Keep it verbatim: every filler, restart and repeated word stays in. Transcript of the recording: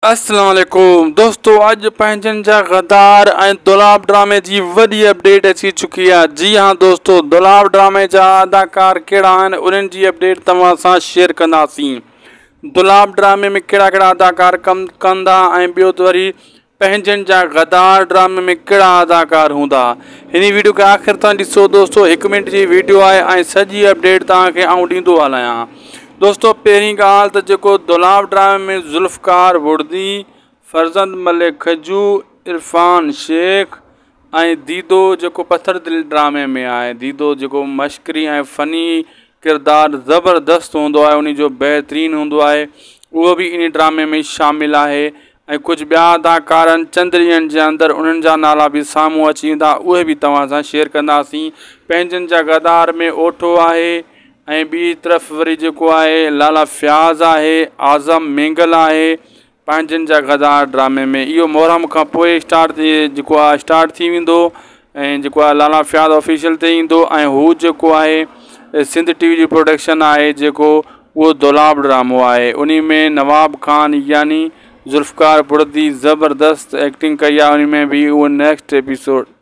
अस्सलाम वालेकुम दोस्तों, अज पंहिंजनि जा गदार ऐं दुलाब ड्रामे जी वॾी अपडेट अची चुकी है। जी हाँ दोस्तों, दुलाब ड्रामे जा अदाकार कहिड़ा आहिनि उन्हनि जी अपडेट तव्हां सां शेयर कंदासीं। दुलाब ड्रामे में कहिड़ा कहिड़ा अदाकार कम कंदा ऐं ॿियो त वरी पंहिंजनि जा गदार ड्रामे में कहिड़ा अदाकार हूंदा। हिन वीडियो खे आख़िर ताईं ॾिसो दोस्तों, हिकु मिनट जी वीडियो आहे ऐं सॼी अपडेट तव्हांखे आउं ॾींदो हलायां। दोस्तों पहिरीं ॻाल्हि त जेको दुलाब ड्रामे में ज़ुल्फ़कार वुर्दी, फर्ज़ंद मलिक खजू, इरफान शेख ऐं दीदो जेको पत्थर दिल ड्रामे में आहे। दीदो जेको मश्करी ऐं फ़नी किरदारु ज़बरदस्त हूंदो आहे, उन जो बहितरीनु हूंदो आहे, उहो बि इन ड्रामे में शामिलु आहे। ऐं कुझु ॿिया अदाकार आहिनि चंद ॾींहंनि जे अंदरि, उन्हनि जा नाला बि साम्हूं अची वेंदा, उहे बि तव्हां सां शेयर कंदासीं। पंहिंजनि जा गदार में ओठो आहे ऐं ॿी तरफ़ वरी जेको आहे लाला फ़याज़ आहे, आज़म मेंगल आहे पंहिंजनि जा गदार ड्रामे में। इहो मुहर्रम खां पोइ स्टार्ट जेको आहे स्टार्ट थी वेंदो ऐं जेको आहे लाला फ़याज़ ऑफिशियल ते ईंदो ऐं हू जेको आहे सिंध टीवी जी प्रोडक्शन आहे, जेको उहो दुलाब ड्रामो आहे। उन में नवाब खान यानी ज़ुल्फ़कार वुर्दी ज़बरदस्त एक्टिंग कई आहे, उन में बि उहो नेक्स्ट एपिसोड